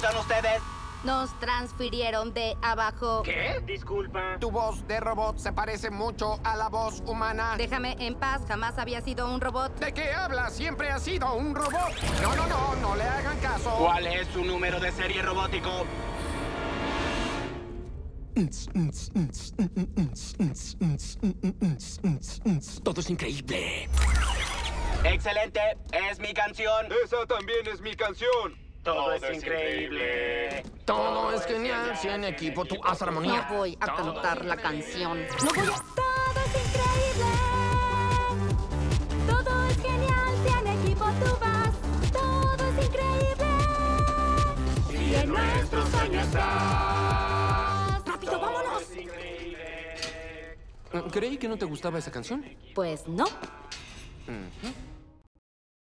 son ustedes? Nos transfirieron de abajo. ¿Qué? Disculpa. Tu voz de robot se parece mucho a la voz humana. Déjame en paz, jamás había sido un robot. ¿De qué hablas? Siempre has sido un robot. No le hagan caso. ¿Cuál es su número de serie robótico? Todo es increíble. Excelente, es mi canción. Esa también es mi canción. Todo es increíble. Todo es genial. Si en equipo tú haces armonía. No voy a cantar la canción. No voy a... Todo es increíble. Todo es genial. Si en equipo tú vas. Todo es increíble. Y en nuestro sueño estás. ¡Rápido, vámonos! Creí que no te gustaba esa canción. Pues no. Ujú.